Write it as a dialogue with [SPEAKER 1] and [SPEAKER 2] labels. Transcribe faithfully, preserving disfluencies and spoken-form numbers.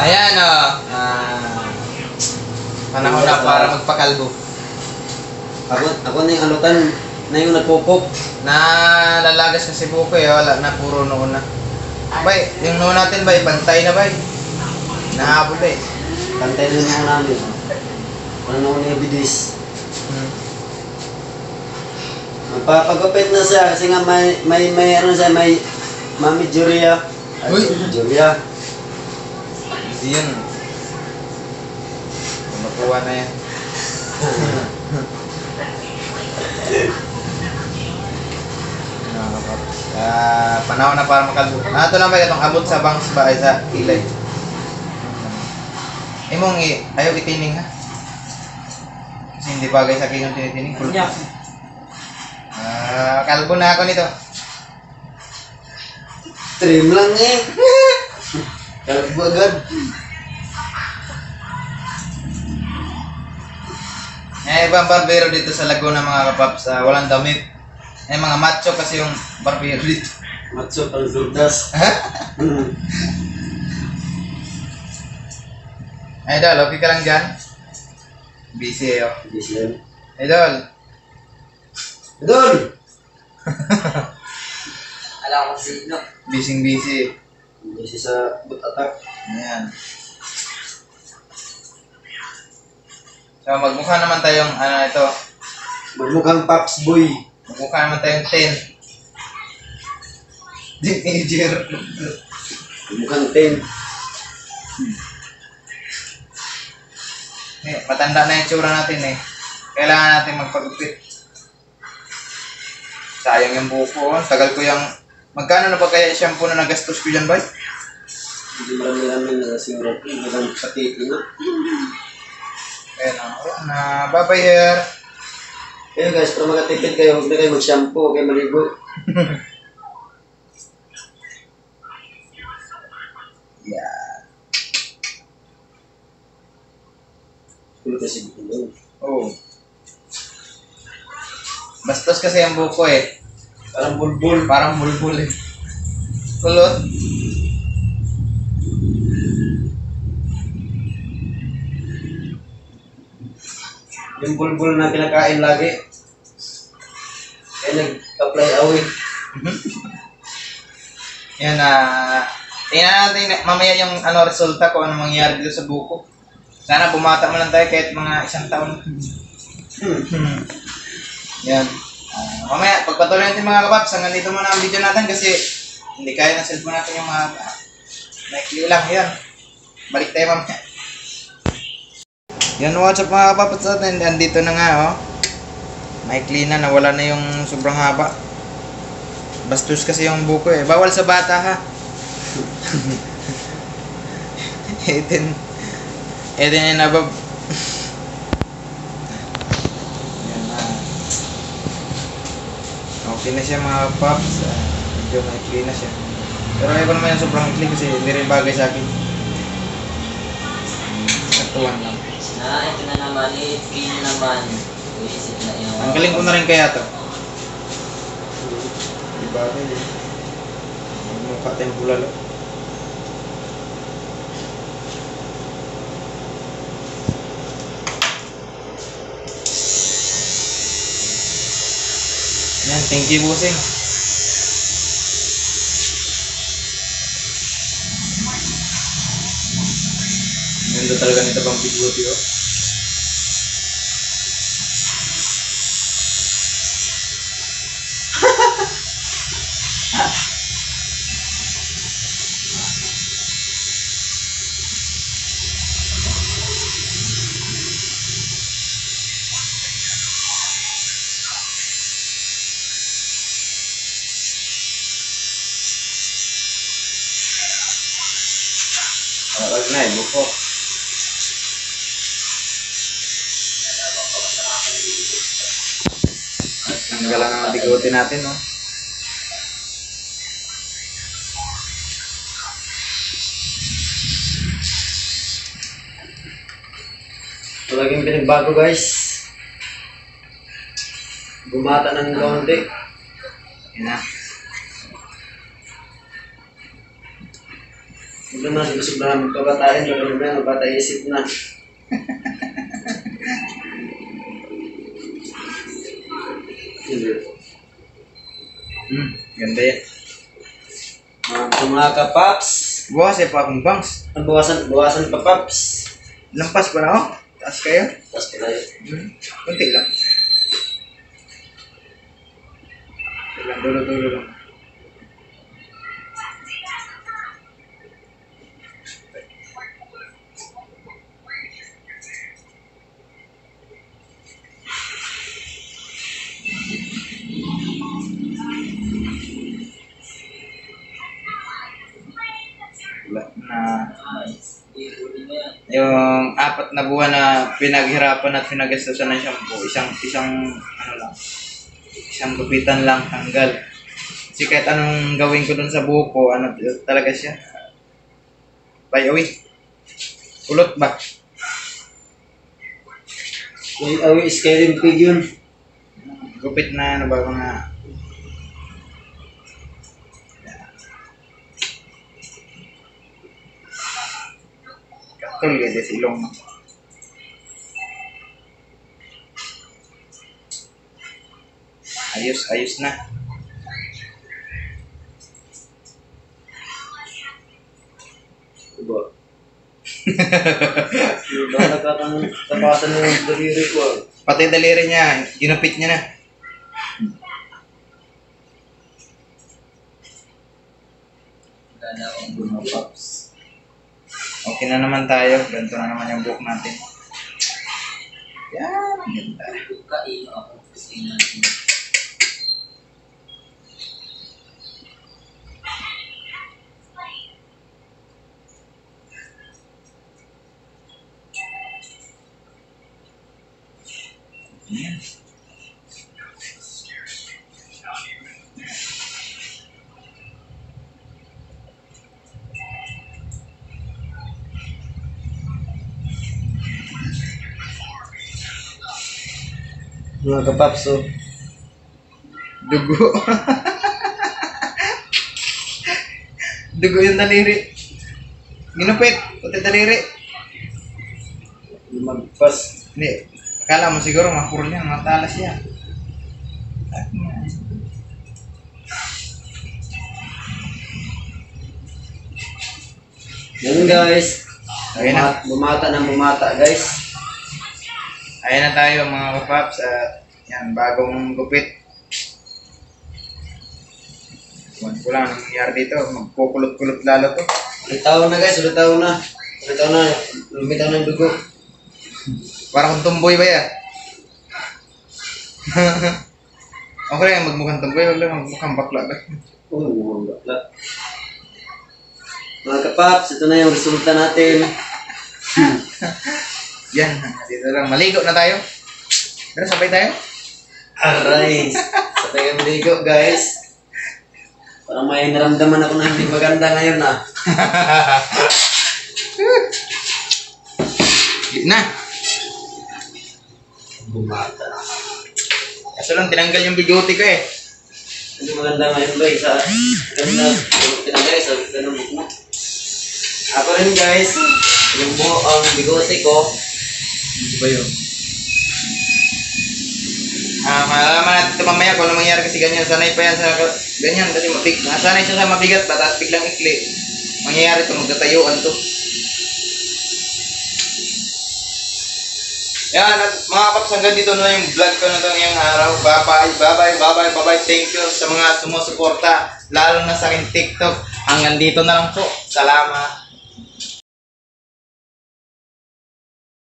[SPEAKER 1] Ayan o. Oh. Ah, panahon na para magpakalbo.
[SPEAKER 2] Ako, ako na yung alutan na yung nagpupok.
[SPEAKER 1] Nalalagas kasi buko eh. Wala na, puro noon na. Bay, yung noon natin bay, pantay na bay. Nahabol eh.
[SPEAKER 2] Pantay na yung namin. Ano noon yung bidis.
[SPEAKER 1] Hmm.
[SPEAKER 2] Magpapagupit na siya kasi nga may may may ano siya, may Mami Julia.
[SPEAKER 1] Uy!
[SPEAKER 2] Julia.
[SPEAKER 1] Hindi yun. Makuha na yan. Uh, panahon na para makalbo. Ah, ito lang ba itong abot sa bangs ba ay sa kilay? Imong i ayaw itining ha. Kasi hindi bagay sa akin yung tinitining. Ah, kalbo na ako nito.
[SPEAKER 2] Trim lang eh. Kalbo agad.
[SPEAKER 1] Eh, ibang barbero dito sa Laguna mga kapaps, uh, walang damit. Eh, mga macho kasi yung barbero dito.
[SPEAKER 2] Macho pang zurdas.
[SPEAKER 1] Idol, okay ka lang dyan? Busy eh, oh.
[SPEAKER 2] Busy yan.
[SPEAKER 1] Idol!
[SPEAKER 2] Idol!
[SPEAKER 3] Alam ko sino.
[SPEAKER 1] Busy busy.
[SPEAKER 2] Busy sa boot attack.
[SPEAKER 1] Ayan. So, magmukha naman tayong, ano ito,
[SPEAKER 2] Magmukhang Pops Boy.
[SPEAKER 1] magmukha naman tayong ten. Teenager.
[SPEAKER 2] Magmukhang ten.
[SPEAKER 1] Eh, matanda na yung tsura natin eh. Kailangan natin magpagupit. Sayang yung buko. Oh. Tagal ko yung... Magkano na ba kaya shampoo na nagastos ko dyan, boy?
[SPEAKER 2] Hindi marami-rami na siguro. Magandang patiti na.
[SPEAKER 1] Ayan o. Na, bye-bye here.
[SPEAKER 2] Kaya guys, para makatipid kayo, huwag na kayo mag-shampoo, huwag kayo maligo.
[SPEAKER 1] Yeah.
[SPEAKER 2] Kulo kasi dito.
[SPEAKER 1] Oh. Bastos kasi ang buko eh.
[SPEAKER 2] Parang bulbul.
[SPEAKER 1] Parang bulbul eh. Kulot.
[SPEAKER 2] Yung bulbul na pinakain lagi. Kaya nag-apply away.
[SPEAKER 1] Yan na. Uh, tingnan natin mamaya yung ano resulta ko ano mangyayari dito sa buko. Sana bumata mo lang tayo kahit mga isang taon.
[SPEAKER 2] Hmm.
[SPEAKER 1] Yan. Uh, mamaya, pagpatuloy natin mga kapaps, hanggang dito muna ang video natin kasi hindi kaya na cellphone natin yung mga uh, maikli lang. Yan. Balik tayo mamaya. Yan, what's up mga kapaps natin. Andito na nga, oh. Maikli na, nawala na yung sobrang haba. Bastos kasi yung buko eh. Bawal sa bata ha. Etin. Etin yung nabab. Okay na siya mga paps. Uh, medyo maikli na siya. Pero ayaw ko naman yung sobrang ikli kasi hindi rin bagay sa akin. Katuwan lang.
[SPEAKER 3] Na, ito na naman. I-ikli na naman. Iisip na yun.
[SPEAKER 1] Ang galing ko na rin kaya to. Diba ito yun? Mukha tayong bulalo. Yan, thank you bossing. Ganda talaga nito bang bigoti oh. Wag na eh, buko. Ang galang ang bigote natin, no?
[SPEAKER 2] Talagang pinagbago guys. Bumata ng kaunti.
[SPEAKER 1] Yan na.
[SPEAKER 2] naman, gusto na magpabatayin, magpabatayin na, magpatay isip na.
[SPEAKER 1] Hmm, ganda yan.
[SPEAKER 2] Mga sa mga kapaps,
[SPEAKER 1] Bukas eh pa akong bangs.
[SPEAKER 2] ang bawasan, bawasan pa paps.
[SPEAKER 1] Lampas pa na ako. Taas kayo.
[SPEAKER 2] Tapos pa tayo.
[SPEAKER 1] Hmm, kunti lang. Lang, dulo-dulo lang. Wala na
[SPEAKER 3] Iulit mo yan.
[SPEAKER 1] yung apat na buwan na pinaghirapan at pinagastusan ng shampoo, isang isang ano lang, isang gupitan lang tanggal. Kasi kahit anong gawin ko dun sa buhok ko, ano talaga siya. By away. Kulot ba?
[SPEAKER 2] May awi, Skyrim pig yun.
[SPEAKER 1] Gupit na ano ba mga katol gaya silong. Ayos, ayos na.
[SPEAKER 2] Diba? Diba nagkatapasan ng daliri ko ah.
[SPEAKER 1] Pati daliri niya, ginupit niya na.
[SPEAKER 3] Ganda ko.
[SPEAKER 2] Mga paps.
[SPEAKER 1] Okay na naman tayo. Ganito na naman yung buhok natin. Yan, ang ganda.
[SPEAKER 3] Kain ako kasi natin.
[SPEAKER 1] Yan.
[SPEAKER 2] Mga kapaps oh.
[SPEAKER 1] Dugo. Dugo yung daliri. Ginupit, pati daliri.
[SPEAKER 2] Magpas.
[SPEAKER 1] Hindi, akala mo siguro mapuro yan, matalas yan.
[SPEAKER 2] Yan guys.
[SPEAKER 1] Ayun na.
[SPEAKER 2] Bumata na bumata guys.
[SPEAKER 1] Ayan na tayo mga kapaps at yan, bagong gupit. Buwan ko lang ang nangyari dito, magkukulot-kulot lalo to.
[SPEAKER 2] Ulitaw na guys, ulitaw na. Ulitaw na. Lumitaw na yung dugo.
[SPEAKER 1] Parang kung tumboy ba yan? Okay lang, magmukhang tumboy, wag lang magmukhang bakla ba?
[SPEAKER 2] Oh, mga bakla. Mga kapaps, ito na yung resulta natin.
[SPEAKER 1] Yan, dito lang, maligo na tayo. Pero sabay tayo.
[SPEAKER 2] Aray! Sa tayo ligo guys. Parang may naramdaman ako na hindi maganda ngayon ah.
[SPEAKER 1] Git na.
[SPEAKER 2] Bumata.
[SPEAKER 1] Kaso lang, tinanggal yung bigote ko eh.
[SPEAKER 2] Hindi maganda ngayon guys ah. Ganda. Ito guys, sabi ka ng book mo. Ako rin guys, yung buo ang bigote ko.
[SPEAKER 1] Ito ba yun? Ah, malalaman natin ito mamaya kung ano mangyari kasi ganyan. Sanay pa yan sa ganyan kasi mabig. Nasanay siya sa mabigat ba, tapos biglang ikli. Mangyayari ito, magtatayuan to. Yan, at mga kapaps, hanggang dito na yung vlog ko na ito ngayong araw. Bye-bye, bye-bye, bye-bye, bye-bye. Thank you sa mga sumusuporta, lalo na sa aking TikTok. Hanggang dito na lang po. Salamat.